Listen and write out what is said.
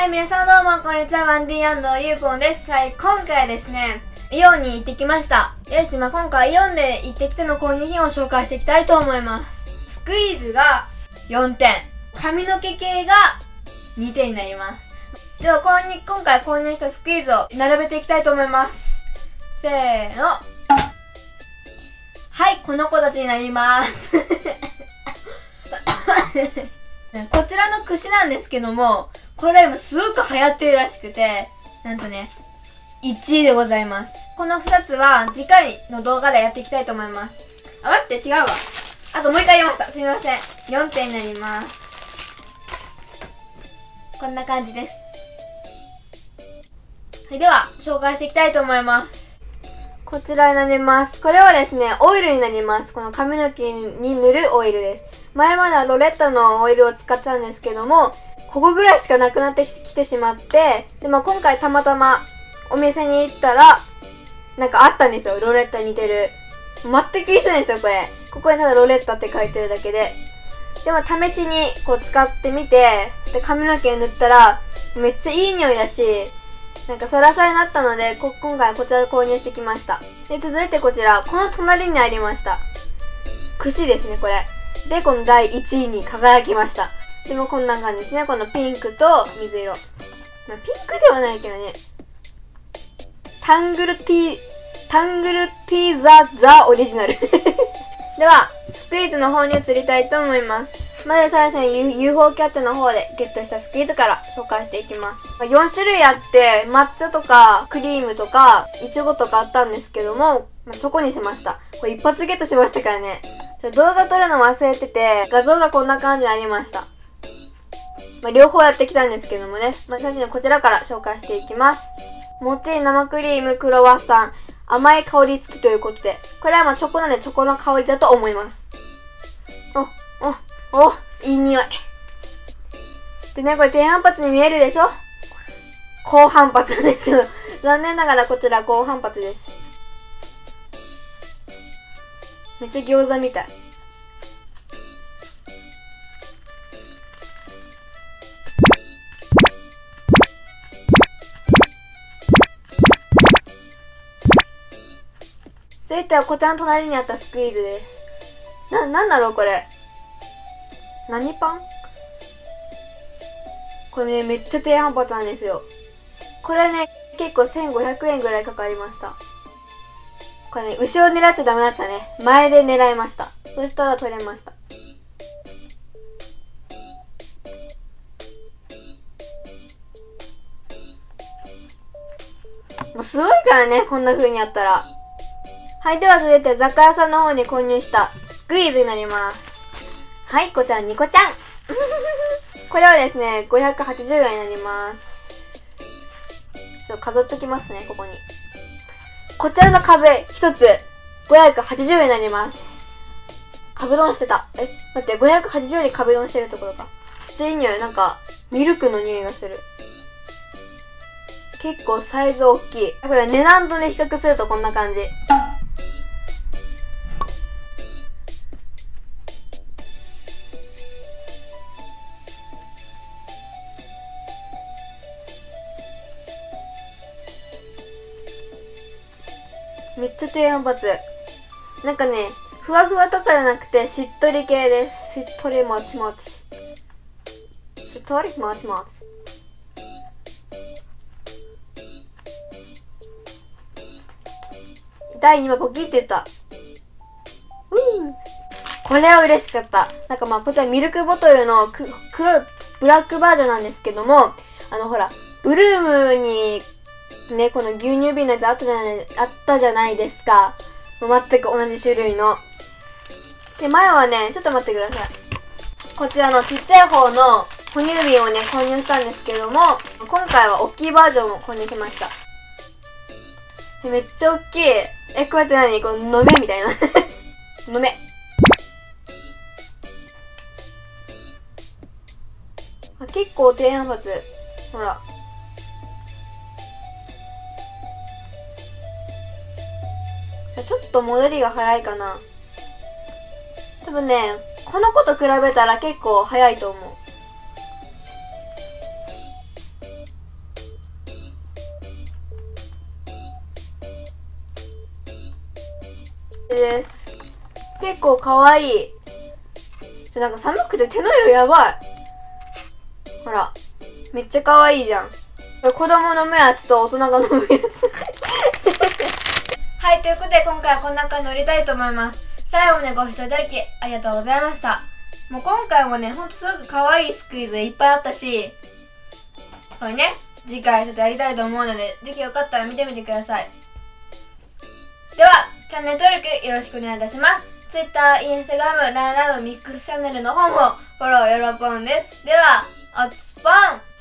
はい、皆さんどうも、こんにちは。ワンディー&ユーポンです。はい、今回ですね、イオンに行ってきました。です。今回イオンで行ってきての購入品を紹介していきたいと思います。スクイーズが4点、髪の毛系が2点になります。では、今回購入したスクイーズを並べていきたいと思います。せーの。はい、この子たちになります。こちらの櫛なんですけども、これ今すごく流行ってるらしくて、なんとね、1位でございます。この2つは次回の動画でやっていきたいと思います。あ、待って、違うわ。あともう一回言いました。すみません。4点になります。こんな感じです。はい、では、紹介していきたいと思います。こちらになります。これはですね、オイルになります。この髪の毛に塗るオイルです。前まではロレッタのオイルを使ってたんですけども、ここぐらいしかなくなってきてしまって、で、今回たまたまお店に行ったら、なんかあったんですよ。ロレッタに似てる。全く一緒なんですよ、これ。ここにただロレッタって書いてるだけで。でも試しにこう使ってみて、で、髪の毛に塗ったら、めっちゃいい匂いだし、なんかサラサラになったので、今回こちらで購入してきました。で、続いてこちら、この隣にありました。櫛ですね、これ。で、この第1位に輝きました。でもこんな感じですね。このピンクと水色。まあ、ピンクではないけどね。タングルティーザオリジナル。では、スクイーズの方に移りたいと思います。まず最初に UFO キャッチャーの方でゲットしたスクイーズから紹介していきます。4種類あって、抹茶とかクリームとかイチゴとかあったんですけども、チョコにしました。これ一発ゲットしましたからね。動画撮るの忘れてて、画像がこんな感じになりました。両方やってきたんですけどもね。最初にこちらから紹介していきます。もっちり生クリームクロワッサン。甘い香り付きということで。これはチョコなんでチョコの香りだと思います。いい匂い。でね、これ低反発に見えるでしょ？高反発ですよ。残念ながらこちら高反発です。めっちゃ餃子みたい。続いてはこちらの隣にあったスクイーズです。なんだろうこれ。何パン？これね、めっちゃ低反発なんですよ。これね、結構1500円ぐらいかかりました。これね、後ろ狙っちゃダメだったね。前で狙いました。そしたら取れました。もうすごいからね、こんな風にやったら。はい、では続いて雑貨屋さんの方に購入したスクイーズになります。はい、こちらニコちゃん。これはですね、580円になります。ちょっと飾っときますね、ここに。こちらの壁一つ580円になります。壁ドンしてた。待って、580円に壁ドンしてるところか。普通に匂い、なんか、ミルクの匂いがする。結構サイズ大きい。これ値段とね、比較するとこんな感じ。めっちゃ低反発。なんかね、ふわふわとかじゃなくて、しっとり系です。しっとりもちもち。しっとりもちもち。第2話ポキって言った。これは嬉しかった。なんかこちらミルクボトルの黒いブラックバージョンなんですけども、ほら、ブルームに、ね、この牛乳瓶のやつあったじゃないですか。全く同じ種類の。で、前はね、ちょっと待ってください。こちらのちっちゃい方の哺乳瓶をね、購入したんですけども、今回は大きいバージョンを購入しました。で、めっちゃ大きい。こうやって何？この飲めみたいな。飲め。結構低反発。ほら。ちょっと戻りが早いかな。多分ね、この子と比べたら結構早いと思う。 です。結構かわいい。なんか寒くて手の色やばい。ほら。めっちゃかわいいじゃん。これ子供飲むやつと大人が飲むやつ。はい、ということで今回はこんな感じで売りたいと思います。最後までご視聴いただきありがとうございました。もう今回もね、ほんとすごくかわいいスクイズいっぱいあったし、これね、次回ちょっとやりたいと思うので、ぜひよかったら見てみてください。では、チャンネル登録よろしくお願いいたします。Twitter、Instagram、ライブミックスチャンネルの方もフォローよろぽんです。では、おつぽん